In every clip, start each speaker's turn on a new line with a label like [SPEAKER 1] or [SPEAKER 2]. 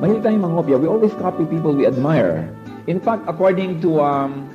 [SPEAKER 1] Mahilig tayong mangopya. We always copy people we admire. In fact, according to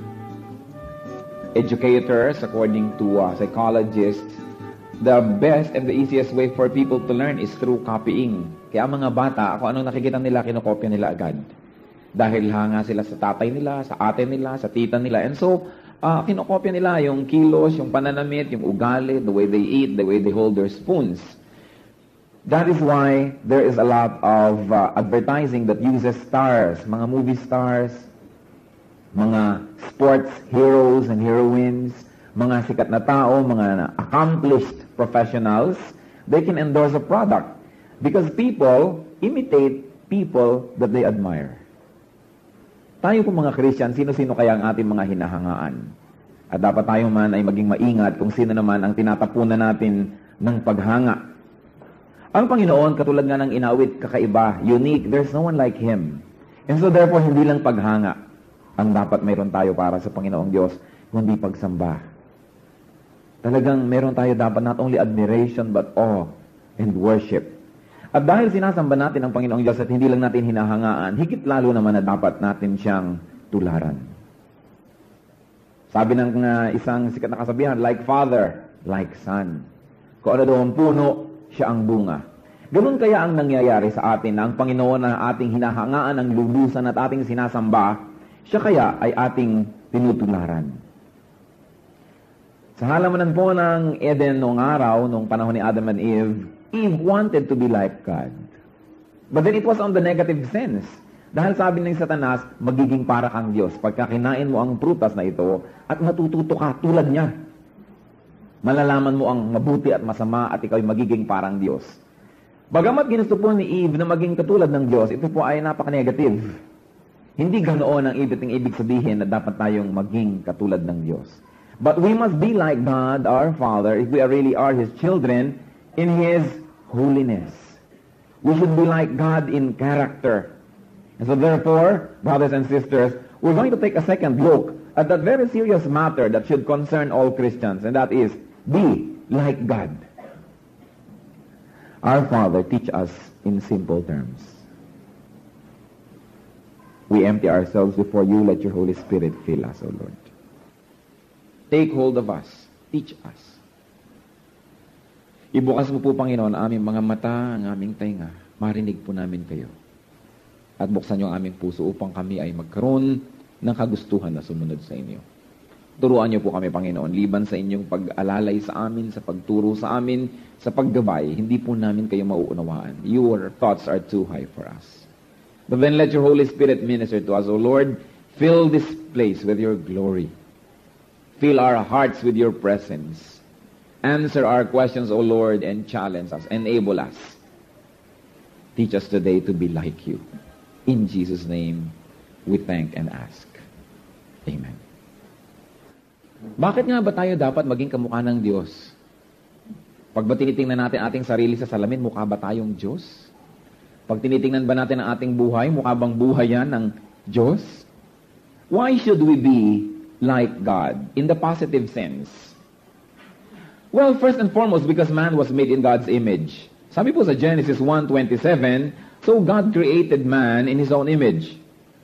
[SPEAKER 1] educators, according to psychologists, the best and the easiest way for people to learn is through copying. Kaya mga bata, kung anong nakikita nila, kinokopya nila agad. Dahil hanga sila sa tatay nila, sa ate nila, sa tita nila. And so, kinokopya nila yung kilos, yung pananamit, yung ugali, the way they eat, the way they hold their spoons. That is why there is a lot of advertising that uses stars, mga movie stars, mga sports heroes and heroines, mga sikat na tao, mga accomplished professionals. They can endorse a product because people imitate people that they admire. Tayo po mga Christian, sino-sino kaya ang ating mga hinahangaan? At dapat tayo man ay maging maingat kung sino naman ang tinatapunan natin ng paghanga. Ang Panginoon, katulad nga ng inawit, kakaiba, unique, there's no one like Him. And so therefore, hindi lang paghanga ang dapat mayroon tayo para sa Panginoong Diyos, kundi pagsamba. Talagang meron tayo dapat not only admiration but awe and worship. At dahil sinasamba natin ang Panginoong Diyos at hindi lang natin hinahangaan, higit lalo naman na dapat natin siyang tularan. Sabi ng isang sikat na kasabihan, like father, like son. Kung ano daw ang puno, siya ang bunga. Ganun kaya ang nangyayari sa atin na ang Panginoon na ating hinahangaan, ang lubusan at ating sinasamba, siya kaya ay ating tinutularan. Sa halamanan po ng Eden noong araw, noong panahon ni Adam and Eve wanted to be like God. But then it was on the negative sense. Dahil sabi ng Satanas, magiging para kang Diyos. Pagka kinain mo ang prutas na ito at matututo ka tulad niya. Malalaman mo ang mabuti at masama at ikaw ay magiging parang Diyos. Bagamat ginusto po ni Eve na maging katulad ng Diyos, ito po ay napaka-negative. Hindi ganoon ang ibig sabihin na dapat tayong maging katulad ng Diyos. But we must be like God, our Father, if we really are His children, in His holiness. We should be like God in character. And so therefore, brothers and sisters, we're going to take a second look at that very serious matter that should concern all Christians, and that is, be like God. Our Father, teach us in simple terms. We empty ourselves before you. Let your Holy Spirit fill us, O Lord. Take hold of us. Teach us. Ibukas mo po, Panginoon, ang aming mga mata, ang aming tainga. Marinig po namin kayo. At buksan niyo ang aming puso upang kami ay magkaroon ng kagustuhan na sumunod sa inyo. Turuan niyo po kami, Panginoon, liban sa inyong pag-alalay sa amin, sa pagturo sa amin, sa paggabay, hindi po namin kayo mauunawaan. Your thoughts are too high for us. But then let your Holy Spirit minister to us, O Lord. Fill this place with your glory. Fill our hearts with your presence. Answer our questions, O Lord, and challenge us. Enable us. Teach us today to be like you. In Jesus' name, we thank and ask. Amen. Bakit nga ba tayo dapat maging kamukha ng Diyos? Pag ba tinitingnan natin ating sarili sa salamin, mukha ba tayong Diyos? Pag tinitingnan ba natin ang ating buhay, mukha bang buhay yan ng Diyos? Why should we be like God in the positive sense? Well, first and foremost, because man was made in God's image. Sabi po sa Genesis 1:27, so God created man in His own image.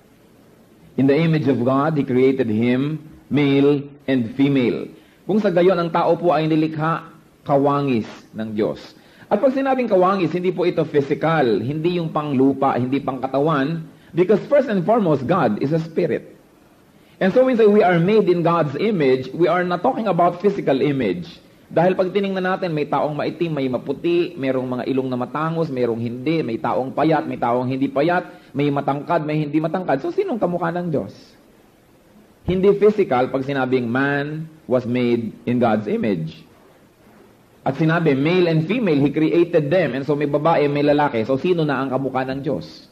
[SPEAKER 1] In the image of God, He created him, male and female. Kung sa gayon, ang tao po ay nilikha kawangis ng Diyos. At pag sinabing kawangis, hindi po ito physical, hindi yung panglupa, hindi pangkatawan, because first and foremost, God is a spirit. And so when we are made in God's image, we are not talking about physical image. Dahil pag tiningnan natin, may taong maitim, may maputi, mayroong mga ilong na matangos, mayroong hindi, may taong payat, may taong hindi payat, may matangkad, may hindi matangkad. So, sinong kamukha ng Diyos? Hindi physical pag sinabing man was made in God's image. At sinabi, male and female, He created them. And so, may babae, may lalaki. So, sino na ang kamukha ng Diyos?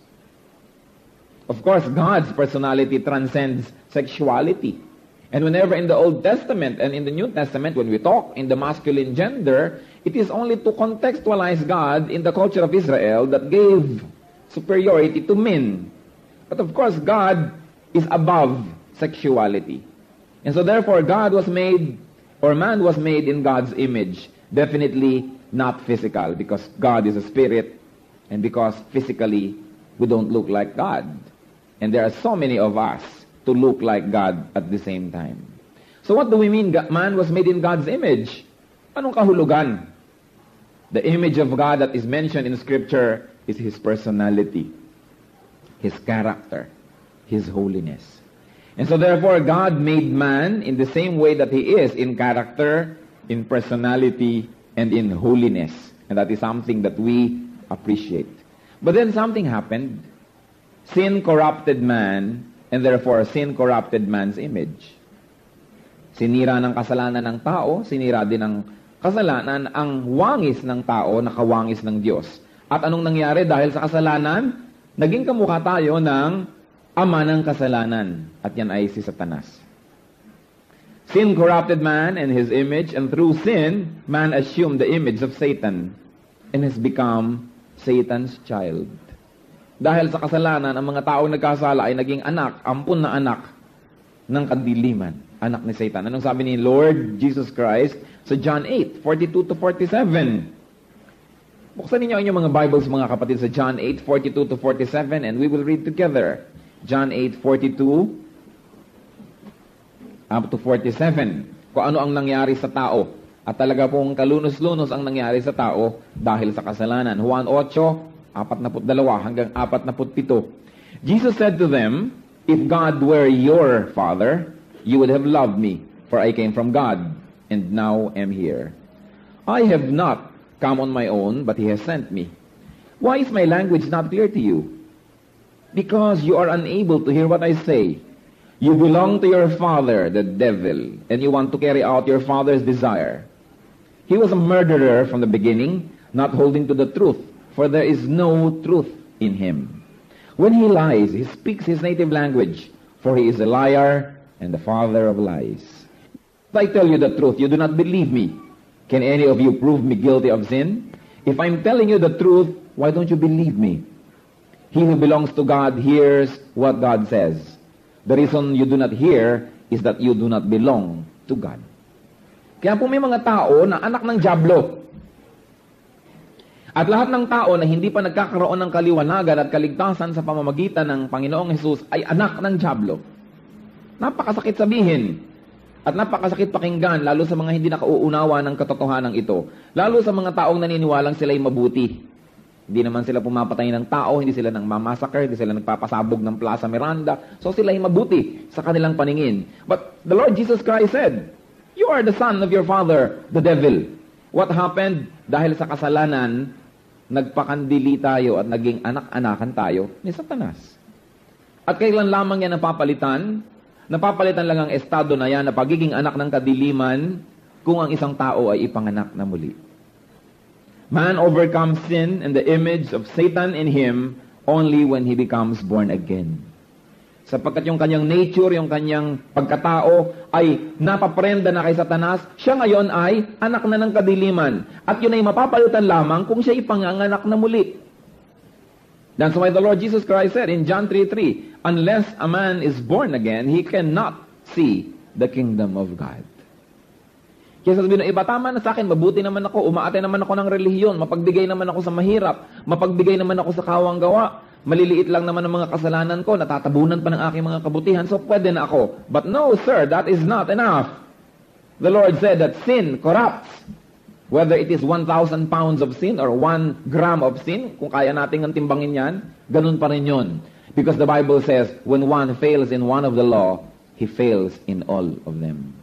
[SPEAKER 1] Of course, God's personality transcends sexuality. And whenever in the Old Testament and in the New Testament, when we talk in the masculine gender, it is only to contextualize God in the culture of Israel that gave superiority to men. But of course, God is above sexuality. And so therefore, God was made, or man was made in God's image. Definitely not physical, because God is a spirit, and because physically we don't look like God. And there are so many of us to look like God at the same time. So what do we mean? Man was made in God's image. Anong kahulugan? The image of God that is mentioned in Scripture is His personality, His character, His holiness. And so therefore, God made man in the same way that He is in character, in personality, and in holiness. And that is something that we appreciate. But then something happened. Sin corrupted man, and therefore sin corrupted man's image. Sinira ng kasalanan ng tao, sinira din ng kasalanan ang wangis ng tao na kawangis ng Diyos. At anong nangyari dahil sa kasalanan? Naging kamukha tayo ng ama ng kasalanan. At yan ay si Satanas. Sin corrupted man and his image, and through sin, man assumed the image of Satan and has become Satan's child. Dahil sa kasalanan, ang mga taong nagkasala ay naging anak, ampun na anak ng kadiliman, anak ni Satan. Anong sabi ni Lord Jesus Christ sa John 8:42-47? Buksan ninyo ang inyong mga Bibles, mga kapatid, sa John 8:42-47, and we will read together. John 8:42 up to 47. Kung ano ang nangyari sa tao. At talaga pong kalunos-lunos ang nangyari sa tao dahil sa kasalanan. Juan 8:42 hanggang 47. Jesus said to them, "If God were your Father, you would have loved me, for I came from God, and now am here. I have not come on my own, but He has sent me. Why is my language not clear to you? Because you are unable to hear what I say. You belong to your father, the devil, and you want to carry out your father's desire. He was a murderer from the beginning, not holding to the truth, for there is no truth in him. When he lies, he speaks his native language, for he is a liar and the father of lies. If I tell you the truth, you do not believe me. Can any of you prove me guilty of sin? If I'm telling you the truth, why don't you believe me? He who belongs to God hears what God says. The reason you do not hear is that you do not belong to God." Kaya po may mga tao na anak ng dyablo. At lahat ng tao na hindi pa nagkakaroon ng kaliwanagan at kaligtasan sa pamamagitan ng Panginoong Hesus ay anak ng dyablo. Napakasakit sabihin at napakasakit pakinggan, lalo sa mga hindi nakauunawa ng katotohanan ito. Lalo sa mga taong naniniwalang sila'y mabuti. Hindi naman sila pumapatay ng tao, hindi sila nang mamassacre, hindi sila nagpapasabog ng Plaza Miranda. So sila'y mabuti sa kanilang paningin. But the Lord Jesus Christ said, "You are the son of your father, the devil." What happened? Dahil sa kasalanan, nagpakandili tayo at naging anak-anakan tayo ni Satanas. At kailan lamang yan napapalitan? Napapalitan lang ang estado na yan na pagiging anak ng kadiliman kung ang isang tao ay ipanganak na muli. Man overcomes sin and the image of Satan in him only when he becomes born again. Sapagkat yung kanyang nature, yung kanyang pagkatao ay napaprenda na kay Satanas, siya ngayon ay anak na ng kadiliman. At yun ay mapapalitan lamang kung siya ipanganganak na muli. That's why the Lord Jesus Christ said in John 3:3, "Unless a man is born again, he cannot see the kingdom of God." Kaya sasabihin ng iba, tama na sa akin, mabuti naman ako, umaate naman ako ng relihiyon, mapagbigay naman ako sa mahirap, mapagbigay naman ako sa kawang gawa, maliliit lang naman ang mga kasalanan ko, natatabunan pa ng aking mga kabutihan, so pwede na ako. But no, sir, that is not enough. The Lord said that sin corrupts. Whether it is 1,000 pounds of sin or 1 gram of sin, kung kaya nating ang timbangin yan, ganun pa rin yun. Because the Bible says, when one fails in one of the law, he fails in all of them.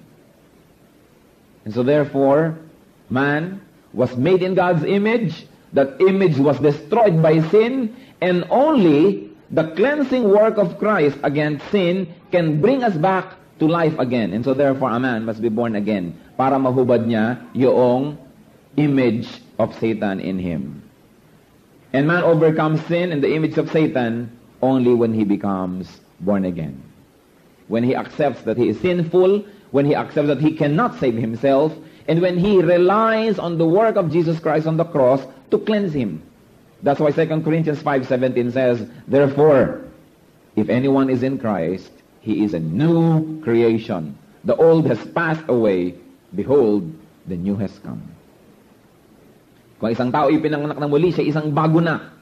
[SPEAKER 1] And so therefore, man was made in God's image. That image was destroyed by sin, and only the cleansing work of Christ against sin can bring us back to life again. And so therefore, a man must be born again para mahubad niya yung image of Satan in him. And man overcomes sin and the image of Satan only when he becomes born again. When he accepts that he is sinful, when he accepts that he cannot save himself, and when he relies on the work of Jesus Christ on the cross to cleanse him. That's why 2 Corinthians 5:17 says, "Therefore, if anyone is in Christ, he is a new creation. The old has passed away. Behold, the new has come." Kung isang tao ipinanganak na muli, siya isang bago na.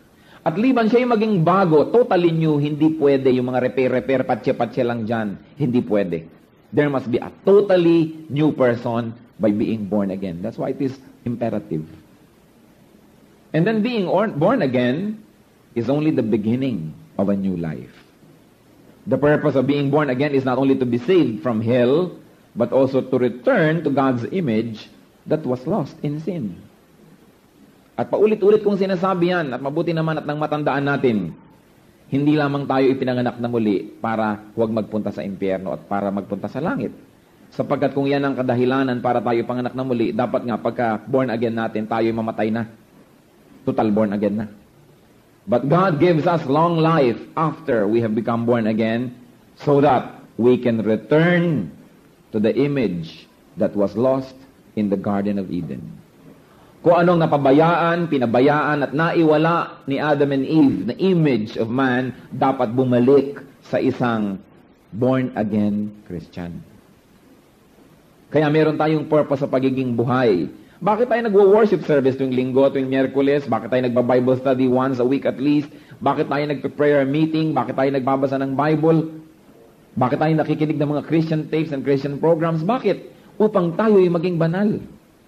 [SPEAKER 1] At liban siya yung maging bago, totally new, hindi pwede. Yung mga repair, patse-patse lang dyan, hindi pwede. There must be a totally new person by being born again. That's why it is imperative. And then being born again is only the beginning of a new life. The purpose of being born again is not only to be saved from hell, but also to return to God's image that was lost in sin. At paulit-ulit kong sinasabi yan, at mabuti naman at nang matandaan natin, hindi lamang tayo ipinanganak na muli para huwag magpunta sa impyerno at para magpunta sa langit. Sapagkat kung yan ang kadahilanan para tayo panganak na muli, dapat nga pagka born again natin, tayo mamatay na. Total born again na. But God gives us long life after we have become born again so that we can return to the image that was lost in the Garden of Eden. Kung anong napabayaan, pinabayaan at naiwala ni Adam and Eve na image of man, dapat bumalik sa isang born-again Christian. Kaya meron tayong purpose sa pagiging buhay. Bakit tayo nagwo-worship service tuwing linggo, tuwing Miyerkules? Bakit tayo nagba-Bible study once a week at least? Bakit tayo nagpa-prayer meeting? Bakit tayo nagbabasa ng Bible? Bakit tayo nakikinig ng mga Christian tapes and Christian programs? Bakit? Upang tayo'y maging banal.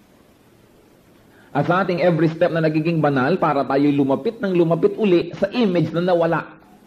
[SPEAKER 1] At sa ating every step na nagiging banal, para tayo'y lumapit ng lumapit uli sa image na nawala.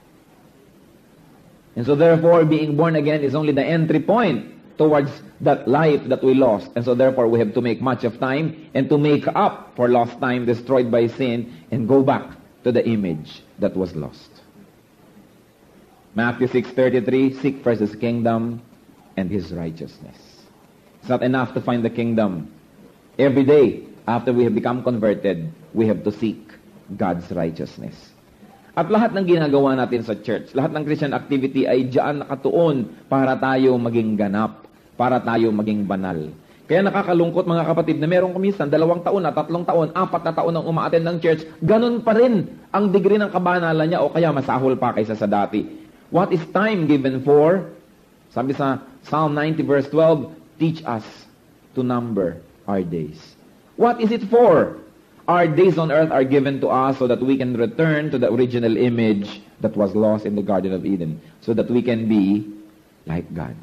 [SPEAKER 1] And so therefore, being born again is only the entry point towards that life that we lost. And so therefore, we have to make much of time and to make up for lost time destroyed by sin and go back to the image that was lost. Matthew 6:33, seek first His kingdom and His righteousness. It's not enough to find the kingdom. Every day, after we have become converted, we have to seek God's righteousness. At lahat ng ginagawa natin sa church, lahat ng Christian activity ay diyan nakatuon para tayo maging ganap, para tayo maging banal. Kaya nakakalungkot mga kapatid na meron kuminsan 2 taon na 3 taon, 4 na taon nang umaattend ng church, ganun pa rin ang degree ng kabanalan niya o kaya masahol pa kaysa sa dati. What is time given for? Sabi sa Psalm 90 verse 12, teach us to number our days. What is it for? Our days on earth are given to us so that we can return to the original image that was lost in the Garden of Eden, so that we can be like God.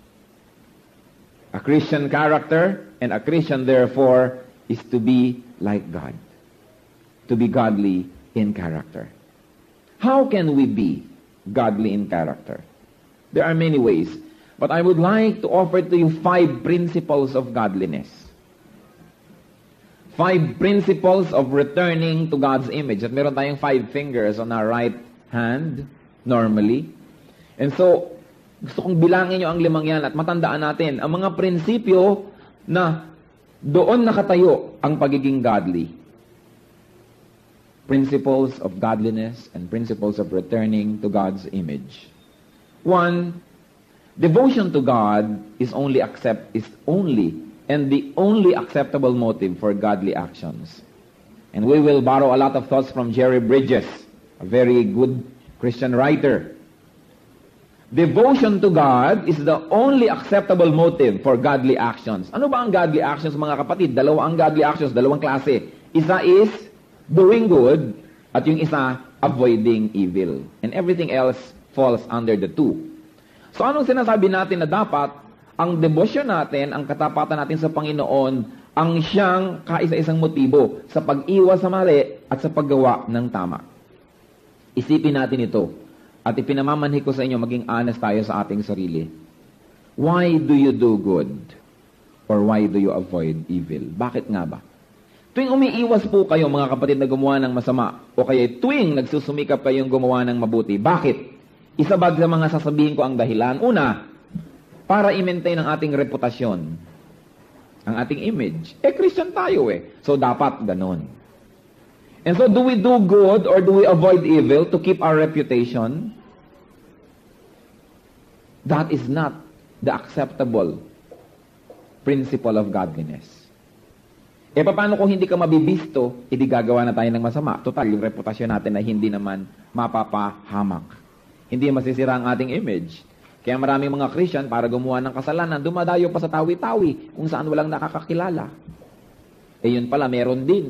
[SPEAKER 1] A Christian character and a Christian, therefore, is to be like God, to be godly in character. How can we be godly in character? There are many ways, but I would like to offer to you 5 principles of godliness. 5 principles of returning to God's image. At meron tayong 5 fingers on our right hand, normally. And so, gusto kong bilangin nyo ang 5 yan at matandaan natin ang mga prinsipyo na doon nakatayo ang pagiging godly. Principles of godliness and principles of returning to God's image. 1, devotion to God is only and the only acceptable motive for godly actions. And we will borrow a lot of thoughts from Jerry Bridges, a very good Christian writer. Devotion to God is the only acceptable motive for godly actions. Ano ba ang godly actions, mga kapatid? 2 ang godly actions, 2 klase. Isa is doing good, at yung isa, avoiding evil. And everything else falls under the 2. So anong sinasabi natin na dapat ang devotion natin, ang katapatan natin sa Panginoon, ang siyang kaisa-isang motibo sa pag-iwas sa mali at sa paggawa ng tama. Isipin natin ito at ipinamamanhi ko sa inyo maging honest tayo sa ating sarili. Why do you do good? Or why do you avoid evil? Bakit nga ba? Tuwing umiiwas po kayo mga kapatid na gumawa ng masama o kaya tuwing nagsusumikap kayong gumawa ng mabuti, bakit? Isa ba sa mga sasabihin ko ang dahilan? Una, para i-maintain ang ating reputasyon, ang ating image. Christian tayo So, dapat ganon. And so, do we do good or do we avoid evil to keep our reputation? That is not the acceptable principle of godliness. Paano kung hindi ka mabibisto, hindi gagawa na tayo ng masama? Total, yung reputasyon natin ay hindi naman mapapahamak. Hindi masisira ang ating image. Kaya maraming mga Christian, para gumawa ng kasalanan, dumadayo pa sa tawi-tawi kung saan walang nakakakilala. Yun pala, meron din.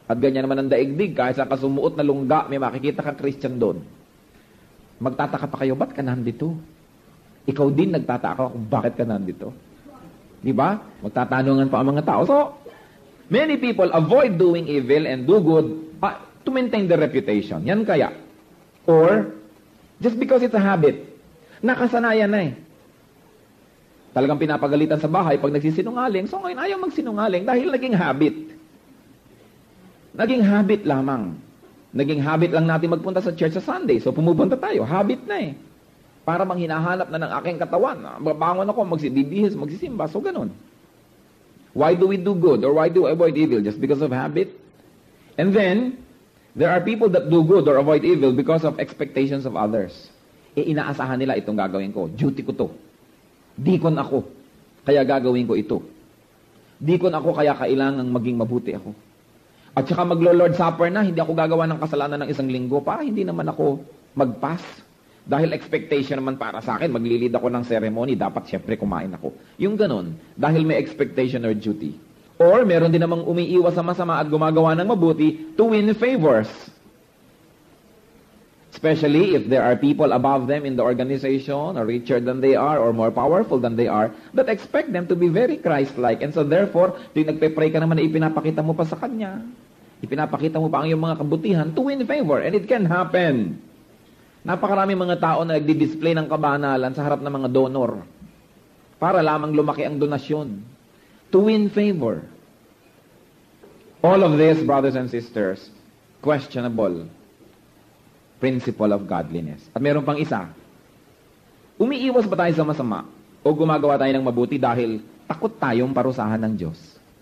[SPEAKER 1] At ganyan naman ang daigdig, kahit sa kasumuot na lungga, may makikita kang Christian doon. Magtataka pa kayo, ba't ka nandito? Ikaw din nagtataka kung bakit ka nandito. Di ba? Magtatanungan pa ang mga tao. So, many people avoid doing evil and do good to maintain their reputation. Yan kaya. Or, just because it's a habit. Nakasanayan na eh. Talagang pinapagalitan sa bahay pag nagsisinungaling. So ngayon ayaw magsinungaling dahil naging habit. Naging habit lamang. Naging habit lang natin magpunta sa church sa Sunday. So pumupunta tayo. Habit na eh. Para mang hinahanap na ng aking katawan. Babangon ako, magsibibihis, magsisimba. So ganun. Why do we do good or why do we avoid evil? Just because of habit? And then, there are people that do good or avoid evil because of expectations of others. Inaasahan nila itong gagawin ko. Duty ko to. Dikon ako. Kaya gagawin ko ito. Dikon ako kaya kailangang maging mabuti ako. At saka maglo-Lord Supper na, hindi ako gagawa ng kasalanan ng isang linggo para hindi naman ako mag-pass. Dahil expectation naman para sa akin, maglilid ako ng ceremony, dapat syempre kumain ako. Yung ganun, dahil may expectation or duty. Or meron din namang umiiwas sa masama at gumagawa ng mabuti to win favors. Especially if there are people above them in the organization or richer than they are or more powerful than they are that expect them to be very Christ-like. And so therefore, tuwing nagpe-pray ka naman na ipinapakita mo pa sa Kanya, ipinapakita mo pa ang iyong mga kabutihan to win favor. And it can happen. Napakaraming mga tao na nagdi-display ng kabanalan sa harap ng mga donor para lamang lumaki ang donasyon. To win favor. All of this, brothers and sisters, questionable principle of godliness. At meron pang isa. Umiiwas ba tayo sa masama o gumagawa tayo ng mabuti dahil takot tayong parusahan ng Diyos?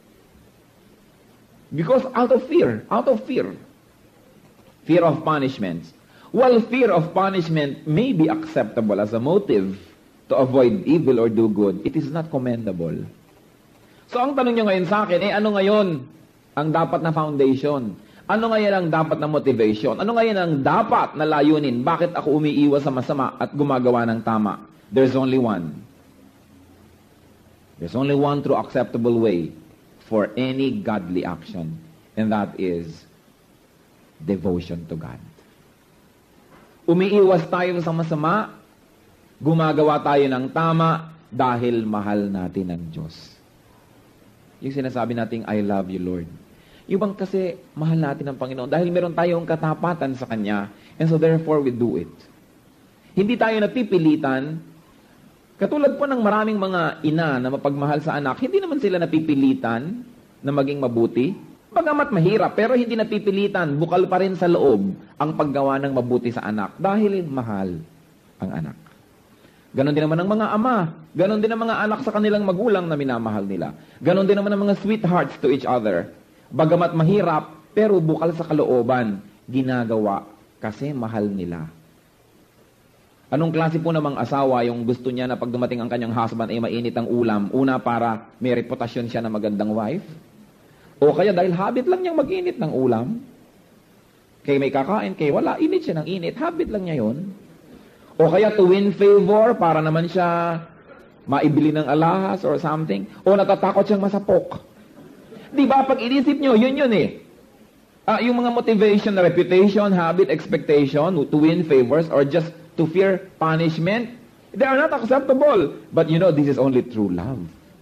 [SPEAKER 1] Because out of fear of punishment. While fear of punishment may be acceptable as a motive to avoid evil or do good, it is not commendable. So ang tanong nyo ngayon sa akin, ano ngayon ang dapat na foundation? Ano ngayon ang dapat na motivation? Ano ngayon ang dapat na layunin? Bakit ako umiiwas sa masama at gumagawa ng tama? There's only one. There's only one true acceptable way for any godly action. And that is devotion to God. Umiiwas tayo sa masama, gumagawa tayo ng tama dahil mahal natin ang Diyos. Yung sinasabi nating, I love you, Lord. Yung bang kasi mahal natin ang Panginoon dahil meron tayong katapatan sa Kanya and so therefore we do it. Hindi tayo napipilitan. Katulad po ng maraming mga ina na mapagmahal sa anak, hindi naman sila napipilitan na maging mabuti. Bagamat mahirap, pero hindi napipilitan, bukal pa rin sa loob ang paggawa ng mabuti sa anak dahil mahal ang anak. Ganon din naman ang mga ama. Ganon din ang mga anak sa kanilang magulang na minamahal nila. Ganon din naman ang mga sweethearts to each other. Bagamat mahirap, pero bukal sa kalooban, ginagawa kasi mahal nila. Anong klase po namang asawa yung gusto niya na pag dumating ang kanyang husband ay mainit ang ulam? Una, para may reputasyon siya na magandang wife. O kaya dahil habit lang niyang mag-init ng ulam. Kaya may kakain, kaya wala, init siya ng init. Habit lang niya yun. O kaya to win favor, para naman siya maibili ng alahas or something. O natatakot siyang masapok. Di ba? Pag inisip nyo, yun eh. Yung mga motivation, reputation, habit, expectation, to win favors, or just to fear punishment, they are not acceptable. But you know, this is only true love.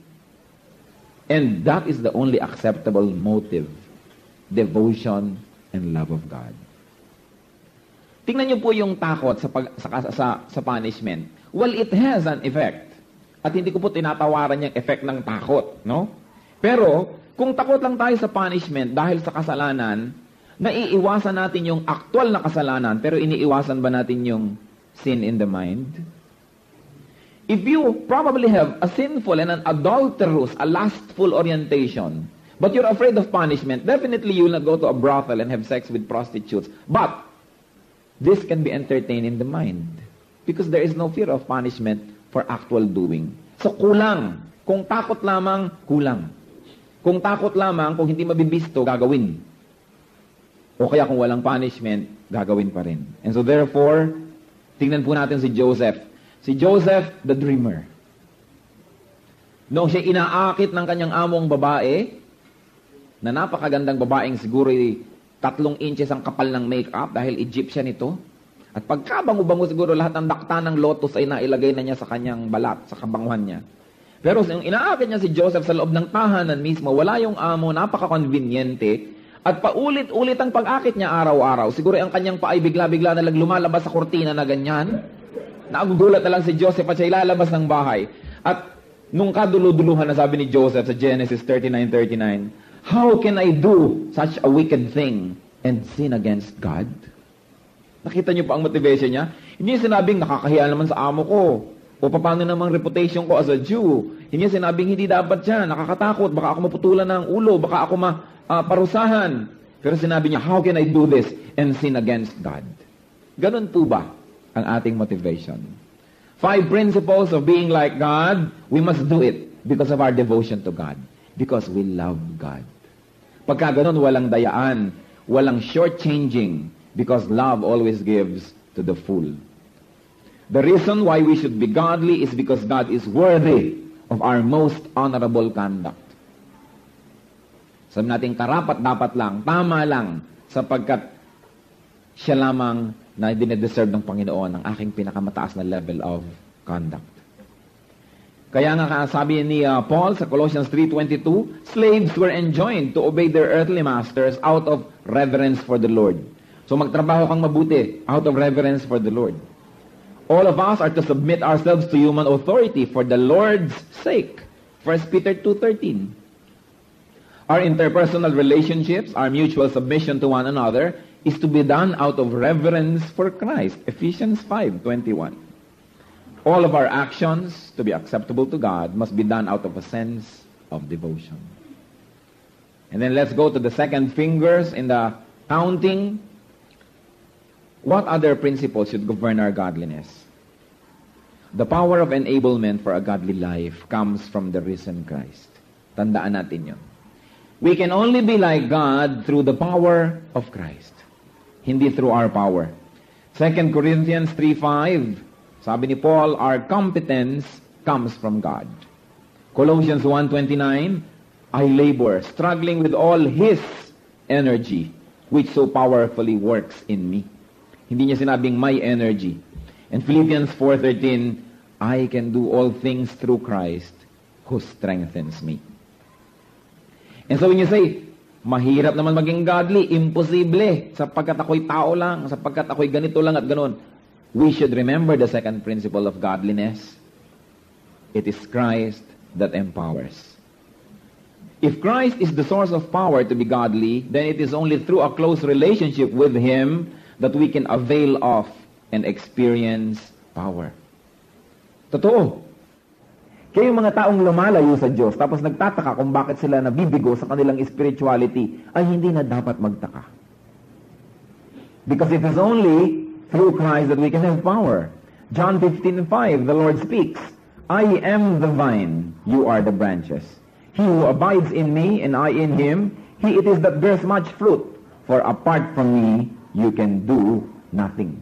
[SPEAKER 1] And that is the only acceptable motive. Devotion and love of God. Tingnan niyo po yung takot sa punishment. Well, it has an effect. At hindi ko po tinatawaran yung effect ng takot, no? Pero, kung takot lang tayo sa punishment dahil sa kasalanan, naiiwasan natin yung aktual na kasalanan, pero iniiwasan ba natin yung sin in the mind? If you probably have a sinful and an adulterous, a lustful orientation, but you're afraid of punishment, definitely you will not go to a brothel and have sex with prostitutes. But, this can be entertained in the mind. Because there is no fear of punishment for actual doing. So, kulang. Kung takot lamang, kulang. Kung takot lamang, kung hindi mabibisto, gagawin. O kaya kung walang punishment, gagawin pa rin. And so therefore, tingnan po natin si Joseph. Si Joseph, the dreamer. Noong siya inaakit ng kanyang among babae, na napakagandang babaeng siguro 3 inches ang kapal ng makeup dahil Egyptian ito. At pagkabango-bango siguro lahat ng dakta ng lotus ay nailagay na niya sa kanyang balat, sa kabanguhan niya. Pero yung inaakit niya si Joseph sa loob ng tahanan mismo, wala yung amo, napaka-conveniente, at paulit-ulit ang pag-akit niya araw-araw. Siguro ang kanyang paa ay bigla-bigla na lumalabas sa kortina na ganyan. Nagugulat na lang si Joseph at siya ilalabas ng bahay. At nung kaduluduluhan na sabi ni Joseph sa Genesis 39:39, "How can I do such a wicked thing and sin against God?" Nakita niyo pa ang motivation niya? Hindi sinabing nakakahiya naman sa amo ko. O paano namang reputation ko as a Jew? Hindi sinabing hindi dapat siya, nakakatakot, baka ako maputulan ng ulo, baka ako parusahan. Pero sinabi niya, how can I do this and sin against God? Ganun po ba ang ating motivation? 5 principles of being like God, we must do it because of our devotion to God. Because we love God. Pagka ganun, walang dayaan, walang shortchanging, because love always gives to the full. The reason why we should be godly is because God is worthy of our most honorable conduct. Sabi natin, karapat-dapat lang, tama lang, sapagkat siya lamang na dinedeserve ng Panginoon ang aking pinakamataas na level of conduct. Kaya nga sabi ni Paul sa Colossians 3:22, slaves were enjoined to obey their earthly masters out of reverence for the Lord. So magtrabaho kang mabuti out of reverence for the Lord. All of us are to submit ourselves to human authority for the Lord's sake. 1 Peter 2:13. Our interpersonal relationships, our mutual submission to one another, is to be done out of reverence for Christ. Ephesians 5:21. All of our actions, to be acceptable to God, must be done out of a sense of devotion. And then let's go to the second fingers in the counting. What other principles should govern our godliness? The power of enablement for a godly life comes from the risen Christ. Tandaan natin yun. We can only be like God through the power of Christ. Hindi through our power. 2 Corinthians 3:5, sabi ni Paul, our competence comes from God. Colossians 1:29, I labor, struggling with all His energy, which so powerfully works in me. Hindi niya sinabing my energy. And Philippians 4:13, I can do all things through Christ who strengthens me. And so when you say, mahirap naman maging godly, imposible, sapagkat ako'y tao lang, sapagkat ako'y ganito lang at ganon, we should remember the second principle of godliness. It is Christ that empowers. If Christ is the source of power to be godly, then it is only through a close relationship with Him that we can avail of and experience power. Totoo. Kaya yung mga taong lumalayo sa Diyos, tapos nagtataka kung bakit sila nabibigo sa kanilang spirituality, ay hindi na dapat magtaka. Because it is only through Christ that we can have power. John 15:5, the Lord speaks, I am the vine, you are the branches. He who abides in me and I in him, he it is that bears much fruit, for apart from me, you can do nothing.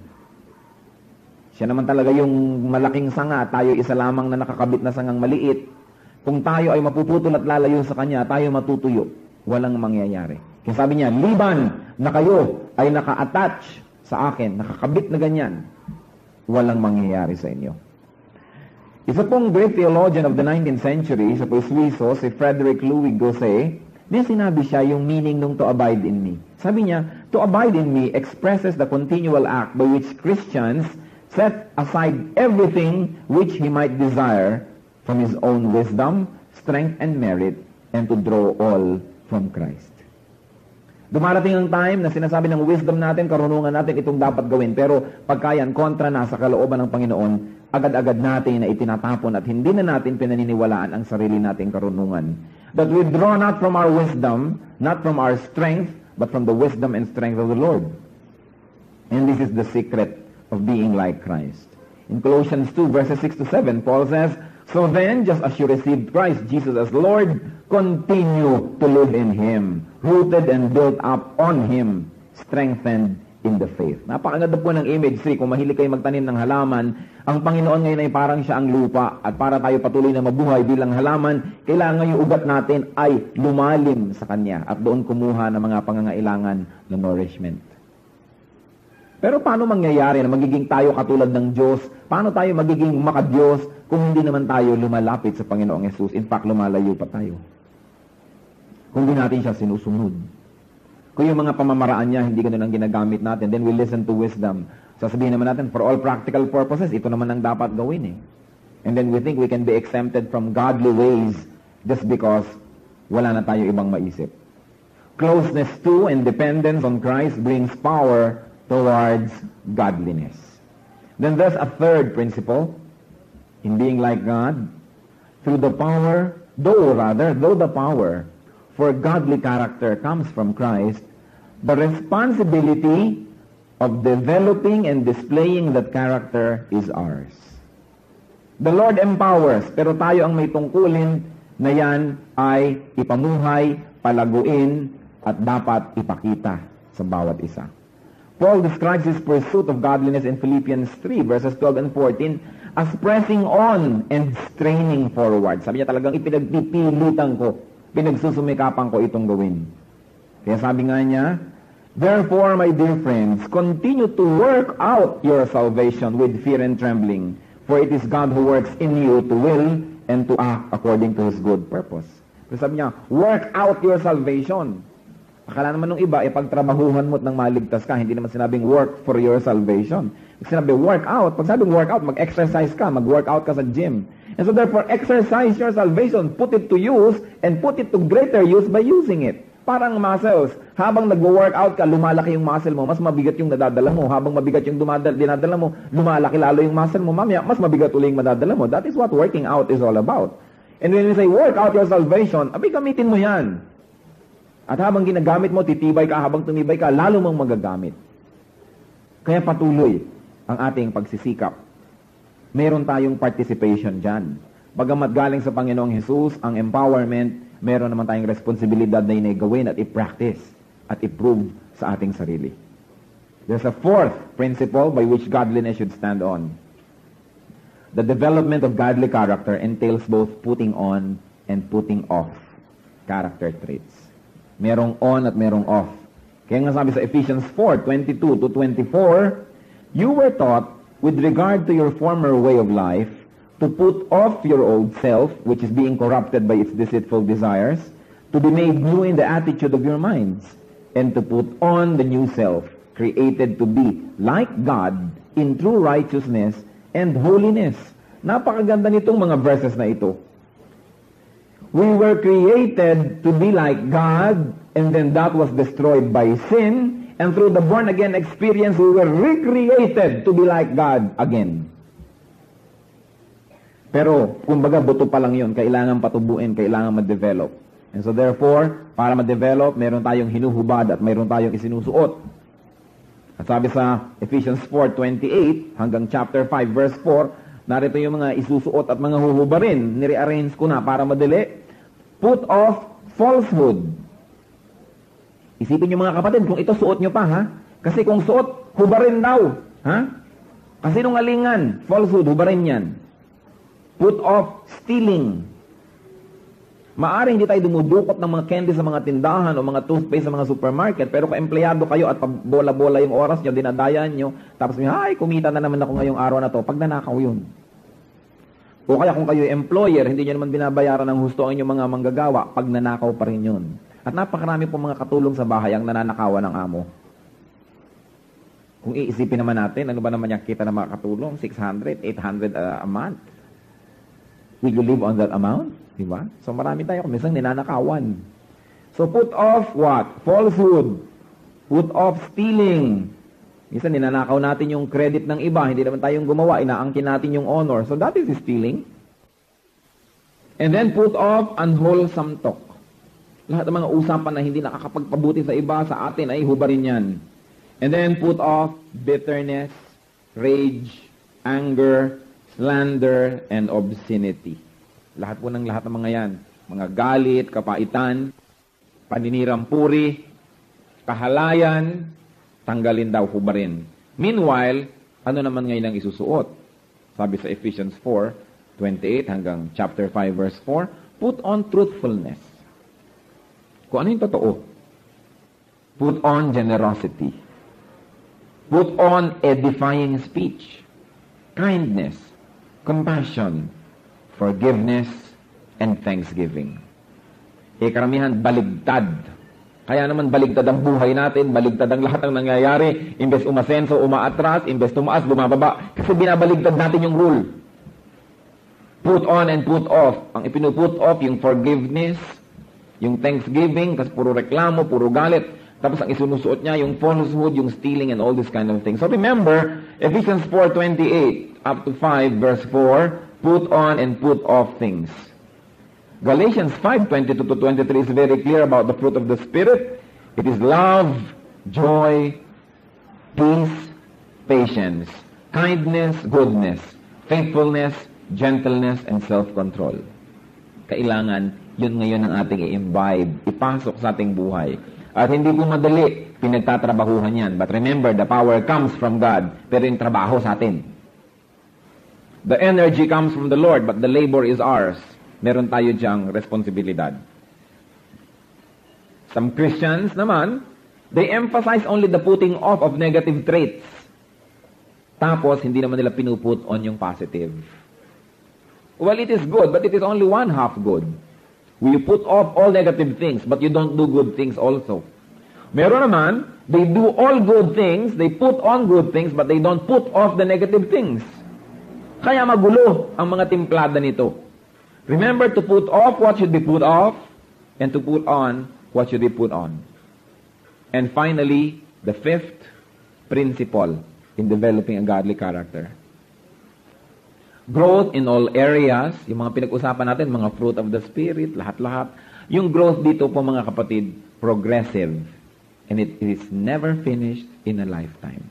[SPEAKER 1] Siya naman talaga yung malaking sanga, tayo isa lamang na nakakabit na sangang maliit. Kung tayo ay mapuputol at lalayo sa Kanya, tayo matutuyo. Walang mangyayari. Kaya sabi niya, liban na kayo ay naka-attach sa akin, nakakabit na ganyan, walang mangyayari sa inyo. Isa pong great theologian of the 19th century, sa po Suiso, si Frederick Louis Gosset, may sinabi siya yung meaning nung to abide in me. Sabi niya, to abide in me expresses the continual act by which Christians set aside everything which he might desire from his own wisdom, strength, and merit, and to draw all from Christ. Dumarating ang time na sinasabi ng wisdom natin, karunungan natin itong dapat gawin, pero pagka yan kontra na sa kalooban ng Panginoon, agad-agad natin na itinatapon at hindi na natin pinaniniwalaan ang sarili nating karunungan. That we draw not from our wisdom, not from our strength, but from the wisdom and strength of the Lord. And this is the secret of being like Christ. In Colossians 2, verses 6-7, Paul says, so then, just as you received Christ Jesus as Lord, continue to live in Him, rooted and built up on Him, strengthened in the faith. Napakaganda po ng image 3. Kung mahilig kayo magtanim ng halaman, ang Panginoon ngayon ay parang siya ang lupa. At para tayo patuloy na mabuhay bilang halaman, kailangan yung ugat natin ay lumalim sa Kanya at doon kumuha ng mga pangangailangan na nourishment. Pero paano mangyayari na magiging tayo katulad ng Diyos? Paano tayo magiging makadiyos kung hindi naman tayo lumalapit sa Panginoong Yesus? In fact, lumalayo pa tayo. Kung hindi natin siya sinusunod. Kung yung mga pamamaraan niya, hindi ganun ang ginagamit natin, then we listen to wisdom. Sasabihin naman natin, for all practical purposes, ito naman ang dapat gawin eh. And then we think we can be exempted from godly ways just because wala na tayo ibang maisip. Closeness to and dependence on Christ brings power towards godliness. Then there's a third principle in being like God. Though the power for godly character comes from Christ, the responsibility of developing and displaying that character is ours. The Lord empowers, pero tayo ang may tungkulin na yan ay ipamuhay, palaguin, at dapat ipakita sa bawat isa. Paul describes his pursuit of godliness in Philippians 3, verses 12 and 14, as pressing on and straining forward. Sabi niya talagang ipinagpipilitan ko, pinagsusumikapan ko itong gawin. Kaya sabi nga niya, therefore, my dear friends, continue to work out your salvation with fear and trembling, for it is God who works in you to will and to act according to His good purpose. Kaya sabi niya, work out your salvation. Akala naman nung iba, pagtrabahuhan mo at nang maligtas ka, hindi naman sinabing work for your salvation. Sinabi, work out. Pag sabing work out, mag-exercise ka, mag-work out ka sa gym. And so therefore, exercise your salvation, put it to use, and put it to greater use by using it. Parang muscles. Habang nag-workout ka, lumalaki yung muscle mo, mas mabigat yung nadadala mo. Habang mabigat yung dinadala mo, lumalaki lalo yung muscle mo. Mamaya, mas mabigat ulit yung madadala mo. That is what working out is all about. And when we say, work out your salvation, abay, gamitin mo yan. At habang ginagamit mo, titibay ka, habang tumibay ka, lalo mong magagamit. Kaya patuloy ang ating pagsisikap. Meron tayong participation dyan. Bagamat galing sa Panginoong Jesus, ang empowerment, meron naman tayong responsibilidad na inigawin at i-practice at i-prove sa ating sarili. There's a fourth principle by which godliness should stand on. The development of godly character entails both putting on and putting off character traits. Merong on at merong off. Kaya nga sabi sa Ephesians 4:22 to 24, you were taught with regard to your former way of life to put off your old self, which is being corrupted by its deceitful desires, to be made new in the attitude of your minds, and to put on the new self, created to be like God in true righteousness and holiness. Napakaganda nitong mga verses na ito. We were created to be like God, and then that was destroyed by sin, and through the born-again experience, we were recreated to be like God again. Pero, kumbaga, buto pa lang yun. Kailangan patubuin, kailangan ma-develop. And so therefore, para ma-develop, meron tayong hinuhubad at meron tayong isinusuot. At sabi sa Ephesians 4:28 hanggang chapter 5 verse 4, narito yung mga isusuot at mga huhubarin. Nire-arrange ko na para madali. Put off falsehood. Isipin nyo mga kapatid, kung ito suot nyo pa, ha? Kasi kung suot, hubarin daw. Ha? Kasi nung alingan, falsehood, hubarin yan. Put off stealing. Maaring hindi tayo dumudukot ng mga candy sa mga tindahan o mga toothpaste sa mga supermarket, pero kung empleyado kayo at bola-bola yung oras nyo, dinadayan nyo, tapos ay, kumita na naman ako ngayong araw na to, pag nanakaw yun. O kaya kung kayo employer, hindi nyo naman binabayaran ng husto ang inyong mga manggagawa, pag nanakaw pa rin yun. At napakarami po mga katulong sa bahay ang nananakawan ng amo. Kung iisipin naman natin, ano ba naman yung kita ng mga katulong? 600, 800 a month. Will you live on that amount? Diba? So marami tayo kung minsan ninanakawan. So put off what? Falsehood. Put off stealing. Minsan ninanakaw natin yung credit ng iba, hindi naman tayong gumawa, inaangkin natin yung honor. So that is stealing. And then put off unwholesome talk. Lahat ng mga usapan na hindi nakakapagpabuti sa iba, sa atin ay hubarin yan. And then put off bitterness, rage, anger, slander, and obscenity. Lahat po ng lahat ng mga yan. Mga galit, kapaitan, paninirang puri, kahalayan, tanggalin daw, hubarin. Meanwhile, ano naman ngayon ang isusuot? Sabi sa Ephesians 4:28 hanggang chapter 5 verse 4, put on truthfulness. Kung ano yung totoo. Put on generosity. Put on edifying speech. Kindness, compassion, forgiveness, and thanksgiving. Karamihan, baligtad. Kaya naman baligtad ang buhay natin, baligtad ang lahat ng nangyayari. Imbes umasenso, umaatras, imbes tumaas, bumababa. Kasi binabaligtad natin yung rule. Put on and put off. Ang ipinuput off, yung forgiveness, yung thanksgiving, kasi puro reklamo, puro galit. Tapos ang isinusuot niya, yung falsehood, yung stealing, and all this kind of things. So remember, Ephesians 4:28 up to 5 verse 4, put on and put off things. Galatians 5:22 to 23 is very clear about the fruit of the Spirit. It is love, joy, peace, patience, kindness, goodness, faithfulness, gentleness, and self-control. Kailangan, yun ngayon ang ating i-imbibe, ipasok sa ating buhay. At hindi po madali, pinagtatrabahuhan yan. But remember, the power comes from God, pero yung trabaho sa atin. The energy comes from the Lord, but the labor is ours. Meron tayo diyang responsibilidad. Some Christians naman, they emphasize only the putting off of negative traits. Tapos, hindi naman nila pinuput on yung positive. Well, it is good, but it is only one half good. You put off all negative things, but you don't do good things also. Meron naman, they do all good things, they put on good things, but they don't put off the negative things. Kaya magulo ang mga timplada nito. Remember to put off what should be put off, and to put on what should be put on. And finally, the fifth principle in developing a godly character. Growth in all areas, yung mga pinag-usapan natin, mga fruit of the Spirit, lahat-lahat. Yung growth dito po mga kapatid, progressive. And it is never finished in a lifetime.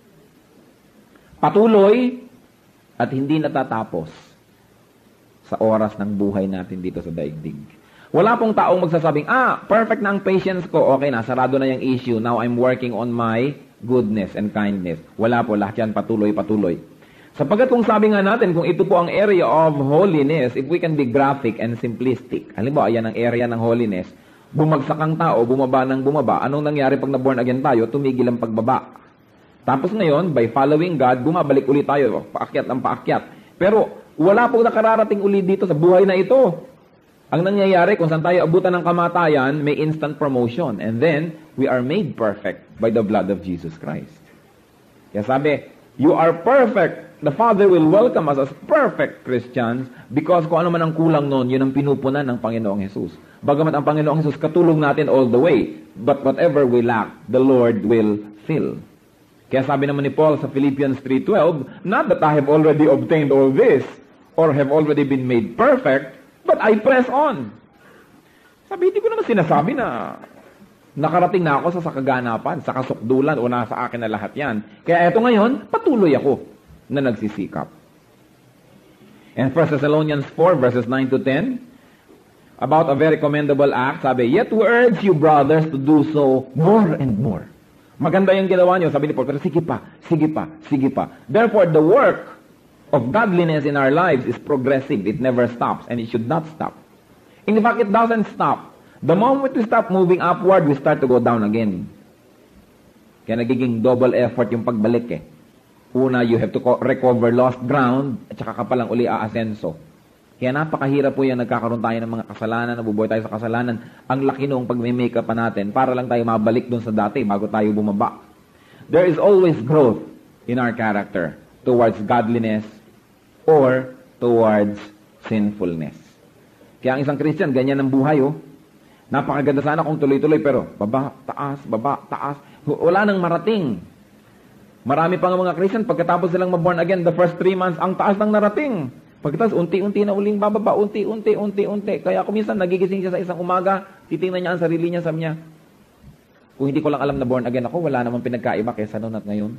[SPEAKER 1] Patuloy at hindi natatapos sa oras ng buhay natin dito sa daigdig. Wala pong taong magsasabing, perfect na ang patience ko. Okay na, sarado na yung issue. Now I'm working on my goodness and kindness. Wala po, lahat yan patuloy-patuloy. Sapagat kung sabi nga natin, kung ito po ang area of holiness, if we can be graphic and simplistic, halimbawa, yan ang area ng holiness, bumagsak ang tao, bumaba ng bumaba, anong nangyari pag na-born again tayo? Tumigil ang pagbaba. Tapos ngayon, by following God, bumabalik ulit tayo, paakyat ang paakyat. Pero, wala po nakararating ulit dito sa buhay na ito. Ang nangyayari, kung saan tayo abutan ng kamatayan, may instant promotion. And then, we are made perfect by the blood of Jesus Christ. Kaya sabi, you are perfect. The Father will welcome us as perfect Christians because kung ano man ang kulang noon, yun ang pinupunan ng Panginoong Jesus. Bagamat ang Panginoong Jesus katulong natin all the way, but whatever we lack, the Lord will fill. Kaya sabi naman ni Paul sa Philippians 3:12, not that I have already obtained all this, or have already been made perfect, but I press on. Sabi, hindi ko naman sinasabi na nakarating na ako sa kaganapan, sa kasukdulan, o nasa akin na lahat yan. Kaya eto ngayon, patuloy ako na nagsisikap. And 1 Thessalonians 4 verses 9 to 10, about a very commendable act, sabi, yet we urge you, brothers, to do so more and more. Maganda yung ginawa nyo, sabi ni Paul, pero sige pa, sige pa, sige pa. Therefore, the work of godliness in our lives is progressive. It never stops, and it should not stop. In fact, it doesn't stop. The moment we stop moving upward, we start to go down again. Kaya nagiging double effort yung pagbalik eh. Una, you have to recover lost ground, at saka ka palang uli aasenso. Kaya napakahirap po yan, nagkakaroon tayo ng mga kasalanan, nabubuhay tayo sa kasalanan. Ang laki noong pag-make-up pa natin, para lang tayo mabalik dun sa dati, bago tayo bumaba. There is always growth in our character towards godliness or towards sinfulness. Kaya ang isang Christian, ganyan ang buhay, oh. Napakaganda sana kung tuloy-tuloy, pero baba, taas. Wala nang marating. Marami pa nga mga Christian, pagkatapos silang ma-born again, the first 3 months, ang taas nang narating. Pagkatapos, unti-unti na uling bababa, unti-unti. Kaya kung minsan, nagigising siya sa isang umaga, titingnan niya ang sarili niya, sabi niya, kung hindi ko lang alam na born again ako, wala namang pinagkaiba kaysa noon at ngayon.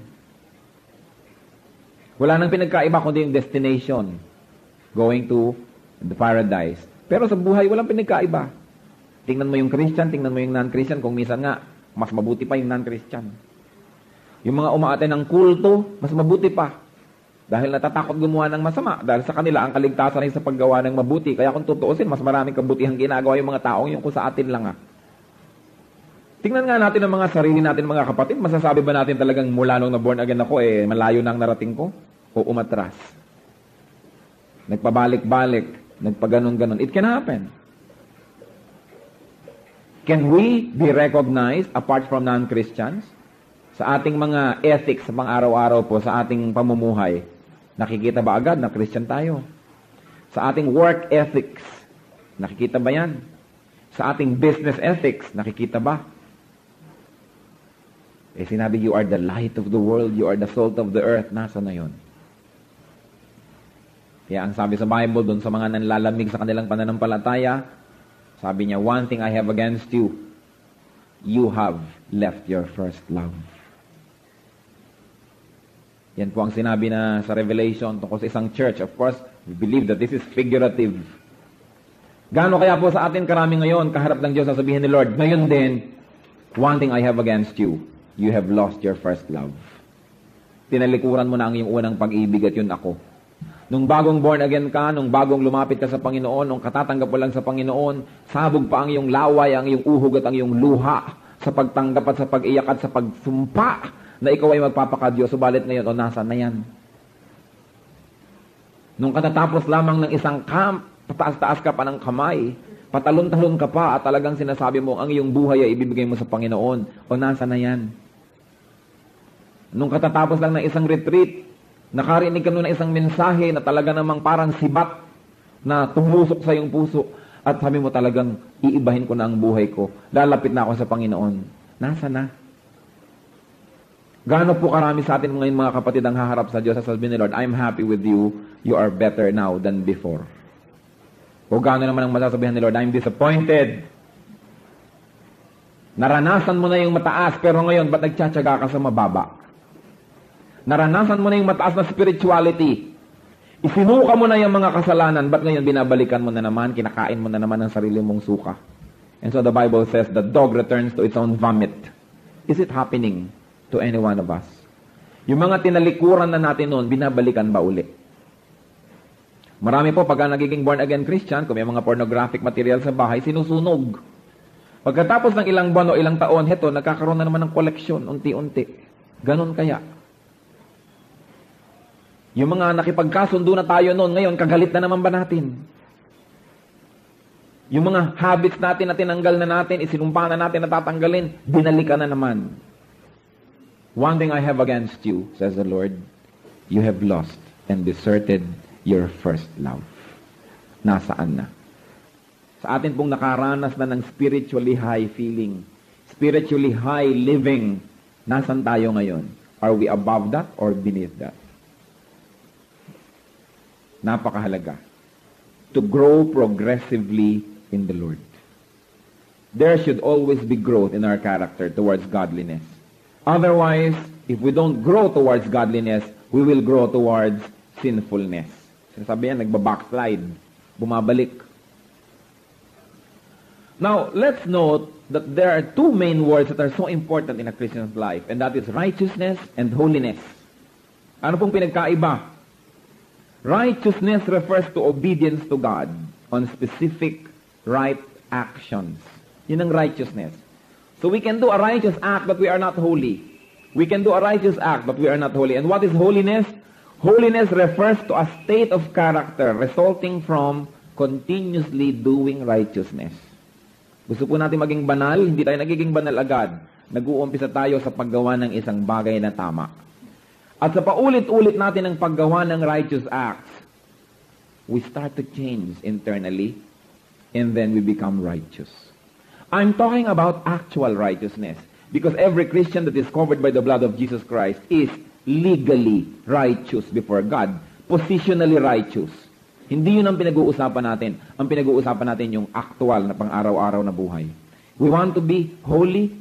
[SPEAKER 1] Wala nang pinagkaiba kundi yung destination, going to the paradise. Pero sa buhay, walang pinagkaiba. Tingnan mo yung Christian, tingnan mo yung non-Christian, kung minsan nga, mas mabuti pa yung non-Christian. Yung mga umaaten ng kulto, mas mabuti pa. Dahil natatakot gumawa ng masama. Dahil sa kanila, ang kaligtasan ay sa paggawa ng mabuti. Kaya kung tutuusin, mas maraming kabutihang ginagawa yung mga taong yung kung sa atin lang. Tingnan nga natin ang mga sarili natin, mga kapatid. Masasabi ba natin talagang mula nung na-born again ako, malayo na ang narating ko? O umatras? Nagpabalik-balik, nagpaganon-ganon. It can happen. Can we be recognized apart from non-Christians? Sa ating mga ethics sa pang-araw-araw po, sa ating pamumuhay, nakikita ba agad na Christian tayo? Sa ating work ethics, nakikita ba yan? Sa ating business ethics, nakikita ba? Sinabi, you are the light of the world, you are the salt of the earth. Nasa na yun? Kaya ang sabi sa Bible, dun sa mga nanlalamig sa kanilang pananampalataya, sabi niya, one thing I have against you, you have left your first love. Yan po ang sinabi na sa Revelation tungkol sa isang church. Of course, we believe that this is figurative. Gaano kaya po sa atin karami ngayon, kaharap ng Diyos, sasabihin ni Lord, ngayon din, one thing I have against you, you have lost your first love. Tinalikuran mo na ang iyong unang pag-ibig at yun ako. Nung bagong born again ka, nung bagong lumapit ka sa Panginoon, nung katatanggap mo lang sa Panginoon, sabog pa ang iyong laway, ang iyong uhog at ang iyong luha sa pagtanggap at sa pag-iyak at sa pagsumpa na ikaw ay magpapakadiyos. Subalit ngayon, nasa na yan? Nung katatapos lamang ng isang camp, pataas-taas ka pa ng kamay, patalon-talon ka pa at talagang sinasabi mo, ang iyong buhay ay ibibigay mo sa Panginoon. Nasa na yan? Nung katatapos lang ng isang retreat, nakarinig ka nun ng isang mensahe na talaga namang parang sibat na tumusok sa iyong puso at sabi mo talagang iibahin ko na ang buhay ko. Lalapit na ako sa Panginoon. Nasa na? Gaano po karami sa atin ngayon mga kapatid ang haharap sa Diyos at sabihin ni Lord, I'm happy with you. You are better now than before. O gaano naman ang masasabihan ni Lord, I'm disappointed. Naranasan mo na yung mataas pero ngayon ba't nagtsatsaga ka sa mababa? Naranasan mo na yung mataas na spirituality. Isinuka mo na yung mga kasalanan. Ba't ngayon binabalikan mo na naman, kinakain mo na naman ang sarili mong suka? And so the Bible says, the dog returns to its own vomit. Is it happening to any one of us? Yung mga tinalikuran na natin noon, binabalikan ba uli? Marami po, pagka nagiging born again Christian, kung may mga pornographic material sa bahay, sinusunog. Pagkatapos ng ilang buwan o ilang taon, heto, nagkakaroon na naman ng koleksyon, unti-unti. Ganon kaya. Yung mga nakipagkasundo na tayo noon, ngayon, kagalit na naman ba natin? Yung mga habits natin na tinanggal na natin, isinumpa na natin na tatanggalin, binalikan na naman. One thing I have against you, says the Lord, you have lost and deserted your first love. Nasaan na? Sa atin pong nakaranas na ng spiritually high feeling, spiritually high living, nasan tayo ngayon? Are we above that or beneath that? Napakahalaga. To grow progressively in the Lord. There should always be growth in our character towards godliness. Otherwise, if we don't grow towards godliness, we will grow towards sinfulness. Sinasabi yan, nagbabackslide. Bumabalik. Now, let's note that there are two main words that are so important in a Christian's life, and that is righteousness and holiness. Ano pong pinagkaiba? Righteousness refers to obedience to God on specific right actions. Yun ang righteousness. So we can do a righteous act but we are not holy. We can do a righteous act but we are not holy. And what is holiness? Holiness refers to a state of character resulting from continuously doing righteousness. Gusto po natin maging banal, hindi tayo nagiging banal agad. Nag-uumpisa tayo sa paggawa ng isang bagay na tama. At sa paulit-ulit natin ang paggawa ng righteous acts, we start to change internally and then we become righteous. I'm talking about actual righteousness because every Christian that is covered by the blood of Jesus Christ is legally righteous before God, positionally righteous. Hindi yun ang pinag-uusapan natin. Ang pinag-uusapan natin yung actual na pang-araw-araw na buhay. We want to be holy.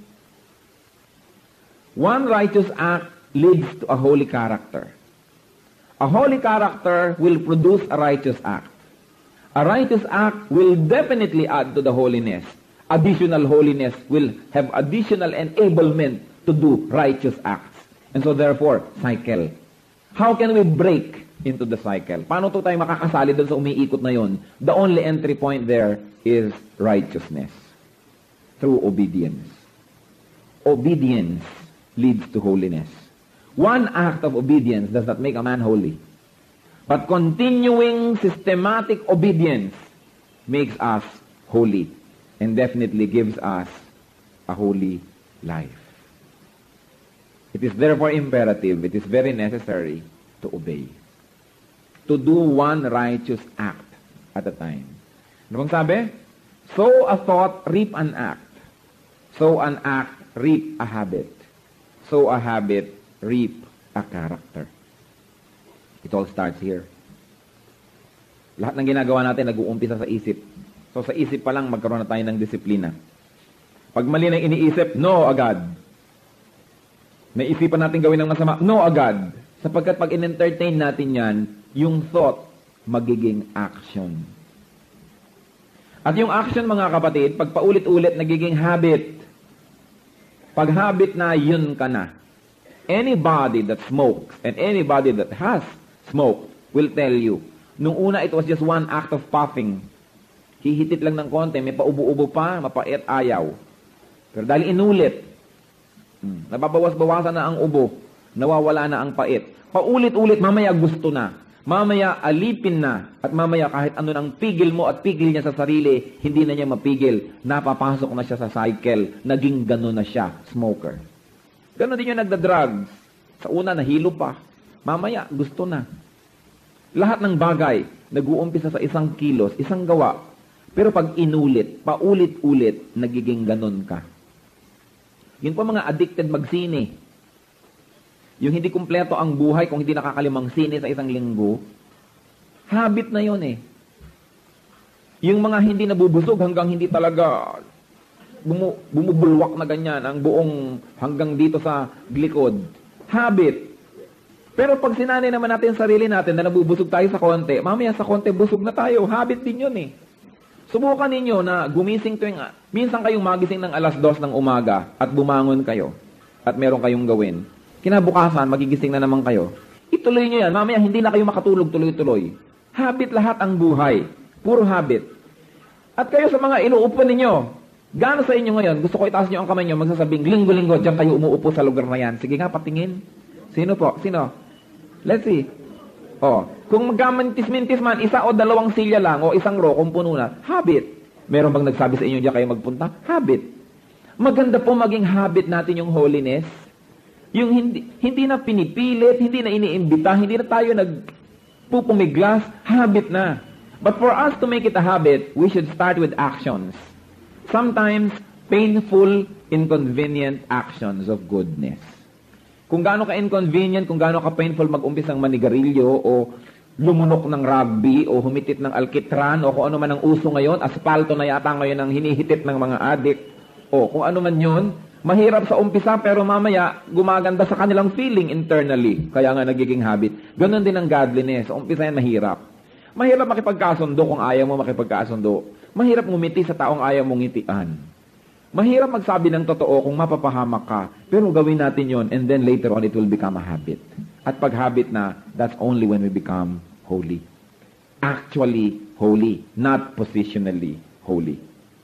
[SPEAKER 1] One righteous act leads to a holy character. A holy character will produce a righteous act. A righteous act will definitely add to the holiness. Additional holiness will have additional enablement to do righteous acts. And so therefore, cycle. How can we break into the cycle? Paano to tayo makakasali doon sa umiikot na yon? The only entry point there is righteousness. Through obedience. Obedience leads to holiness. One act of obedience does not make a man holy. But continuing systematic obedience makes us holy and definitely gives us a holy life. It is therefore imperative, it is very necessary to obey. To do one righteous act at a time. Ano bang sabi? Sow a thought, reap an act. Sow an act, reap a habit. Sow a habit, reap a character. It all starts here. Lahat ng ginagawa natin nag-uumpisa sa isip. So sa isip pa lang magkaroon na tayo ng disiplina. Pag mali na iniisip, no agad. Naisipan natin gawin ng masama, no agad. Sapagkat pag in-entertain natin yan, yung thought magiging action. At yung action, mga kapatid, pag paulit-ulit nagiging habit. Pag habit na, yun ka na. Anybody that smokes and anybody that has smoked will tell you, nung una it was just one act of puffing. Hihitit lang ng konti, may paubo-ubo pa, mapait, ayaw. Pero dahil inulit, nababawas-bawasan na ang ubo, nawawala na ang pait. Paulit-ulit, mamaya gusto na. Mamaya alipin na. At mamaya kahit ano nang pigil mo at pigil niya sa sarili, hindi na niya mapigil. Napapasok na siya sa cycle. Naging gano'n na siya, smoker. Gano'n din yung nagda-drugs. Sa una, nahilo pa. Mamaya, gusto na. Lahat ng bagay, nag-uumpisa sa isang kilos, isang gawa. Pero pag inulit, paulit-ulit, nagiging gano'n ka. Yun po mga addicted magsine. Yung hindi kumpleto ang buhay kung hindi nakakalimang sine sa isang linggo, habit na yun eh. Yung mga hindi nabubusog hanggang hindi talaga bumubulwak na ganyan, ang buong hanggang dito sa likod. Habit. Pero pag sinanay naman natin sarili natin na nabubusog tayo sa konti, mamaya sa konti busog na tayo. Habit din yun eh. Subukan ninyo na gumising tuwing, minsan kayong magising ng 2:00 ng umaga at bumangon kayo at meron kayong gawin. Kinabukasan, magigising na naman kayo. Ituloy nyo yan. Mamaya hindi na kayo makatulog tuloy-tuloy. Habit lahat ang buhay. Puro habit. At kayo sa mga inuupo ninyo, gaano sa inyo ngayon? Gusto ko itaas nyo ang kamay nyo, magsasabing, linggo-linggo, diyan kayo umuupo sa lugar na yan. Sige nga, patingin. Sino po? Sino? Let's see. Oh, kung magkamantis-mintis man, 1 o 2 silya lang, o 1 row, kung puno na, habit. Meron bang nagsabi sa inyo diyan kayo magpunta? Habit. Maganda po maging habit natin yung holiness. Yung hindi na pinipilit, hindi na iniimbita, hindi na tayo nagpupumiglas, habit na. But for us to make it a habit, we should start with actions. Sometimes, painful, inconvenient actions of goodness. Kung gaano ka-inconvenient, kung gaano ka-painful mag-umpisang manigarilyo o lumunok ng rugby o humitit ng alkitran o kung ano man ang uso ngayon, asfalto na yata ngayon ang hinihitit ng mga adik o kung ano man yun, mahirap sa umpisa pero mamaya gumaganda sa kanilang feeling internally. Kaya nga nagiging habit. Ganon din ang godliness. Sa umpisa yan mahirap. Mahirap makipagkasundo kung ayaw mo makipagkasundo. Mahirap ngumiti sa taong ayaw mong ngitian. Mahirap magsabi ng totoo kung mapapahamak ka, pero gawin natin yon and then later on it will become a habit. At pag habit na, that's only when we become holy. Actually holy, not positionally holy.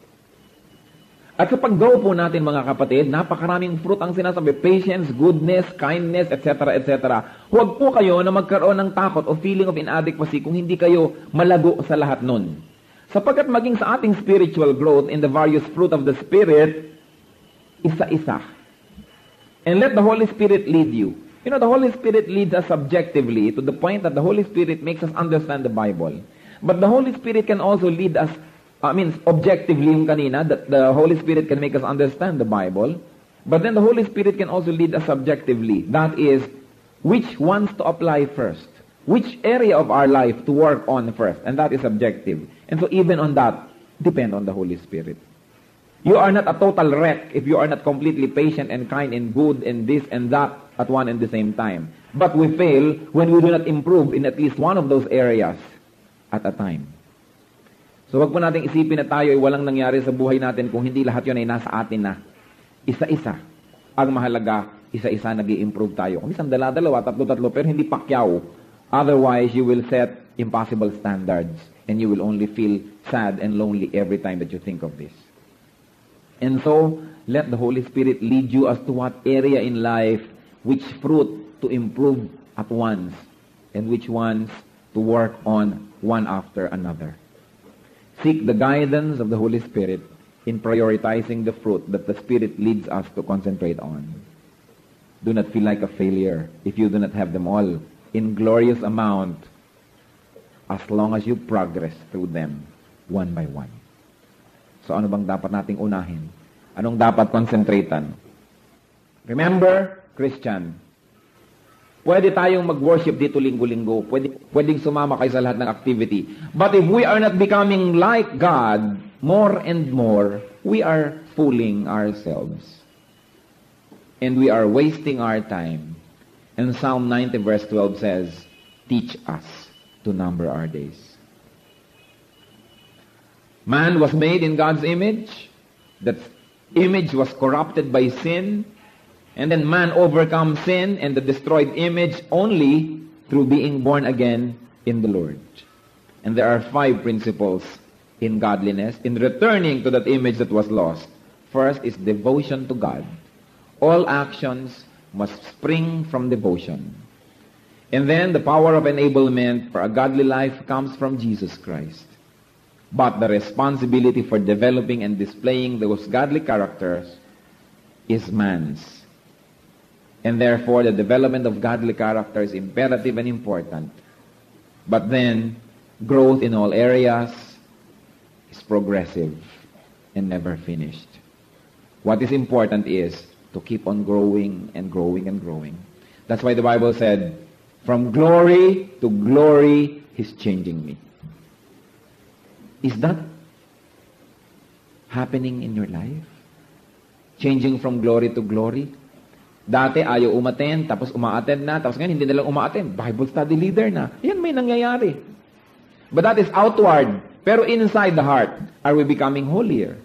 [SPEAKER 1] At sa pag-go po natin mga kapatid, napakaraming fruit ang sinasabi, patience, goodness, kindness, etc., etc. Huwag po kayo na magkaroon ng takot o feeling of inadequacy kung hindi kayo malago sa lahat nun. Sapagkat maging sa ating spiritual growth in the various fruit of the Spirit, isa-isa. And let the Holy Spirit lead you. You know, the Holy Spirit leads us subjectively to the point that the Holy Spirit makes us understand the Bible. But the Holy Spirit can also lead us, objectively yung kanina, that the Holy Spirit can make us understand the Bible. But then the Holy Spirit can also lead us subjectively. That is, which ones to apply first. Which area of our life to work on first. And that is subjective. And so even on that, depend on the Holy Spirit. You are not a total wreck if you are not completely patient and kind and good and this and that at one and the same time. But we fail when we do not improve in at least one of those areas at a time. So wag po nating isipin na tayo ay walang nangyari sa buhay natin kung hindi lahat yun ay nasa atin na. Isa-isa ang mahalaga isa-isa nag-i-improve tayo. Kung minsan dala-dalawa, tatlo-tatlo, pero hindi pakyaw. Otherwise, you will set impossible standards and you will only feel sad and lonely every time that you think of this. And so, let the Holy Spirit lead you as to what area in life, which fruit to improve at once, and which ones to work on one after another. Seek the guidance of the Holy Spirit in prioritizing the fruit that the Spirit leads us to concentrate on. Do not feel like a failure if you do not have them all in glorious amount as long as you progress through them one by one. So ano bang dapat nating unahin? Anong dapat konsentratan? Remember, Christian, pwede tayong mag-worship dito linggo-linggo. Pwedeng sumama kayo sa lahat ng activity. But if we are not becoming like God more and more, we are fooling ourselves. And we are wasting our time. And Psalm 90 verse 12 says, teach us to number our days. Man was made in God's image. That image was corrupted by sin. And then man overcomes sin and the destroyed image only through being born again in the Lord. And there are 5 principles in godliness, in returning to that image that was lost. First is devotion to God. All actions must spring from devotion. And then the power of enablement for a godly life comes from Jesus Christ. But the responsibility for developing and displaying those godly characters is man's. And therefore, the development of godly character is imperative and important. But then, growth in all areas is progressive and never finished. What is important is to keep on growing and growing and growing. That's why the Bible said, from glory to glory, He's changing me. Is that happening in your life? Changing from glory to glory? Dati ayaw umattend, tapos uma-attend na, tapos ngayon hindi na lang uma-attend. Bible study leader na. Yan may nangyayari. But that is outward. Pero inside the heart, are we becoming holier?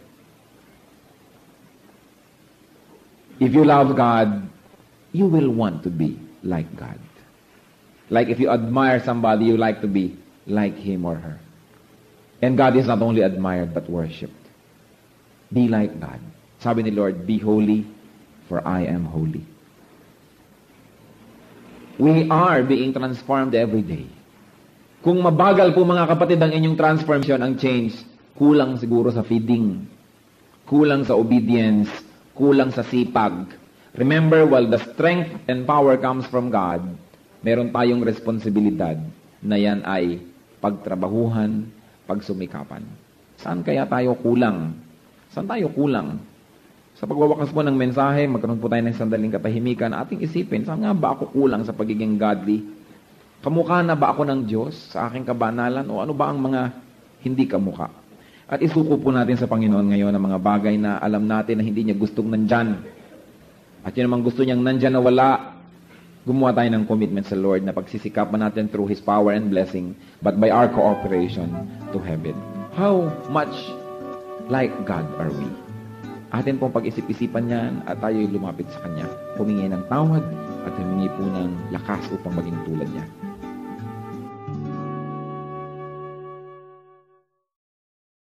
[SPEAKER 1] If you love God, you will want to be like God. Like if you admire somebody, you like to be like him or her. And God is not only admired, but worshipped. Be like God. Sabi ni Lord, be holy, for I am holy. We are being transformed every day. Kung mabagal po mga kapatid ang inyong transformation, ang change, kulang siguro sa feeding, kulang sa obedience, kulang sa sipag. Remember, while the strength and power comes from God, meron tayong responsibilidad na yan ay pagtrabahuhan, pagsumikapan. Saan kaya tayo kulang? Saan tayo kulang? Sa pagwawakas po ng mensahe, magkaroon po tayo ng sandaling katahimikan, ating isipin, saan nga ba ako kulang sa pagiging godly? Kamukha na ba ako ng Diyos sa aking kabanalan? O ano ba ang mga hindi kamukha? At isuko po natin sa Panginoon ngayon ang mga bagay na alam natin na hindi niya gustong nandyan. At yun naman gusto niyang nandyan na wala. Gumawa tayo ng commitment sa Lord na pagsisikapan natin through His power and blessing, but by our cooperation to have it. How much like God are we? Atin pong pag-isip-isipan yan at tayo'y lumapit sa Kanya. Humingi ng tawad at humingi po ng lakas upang maging tulad niya.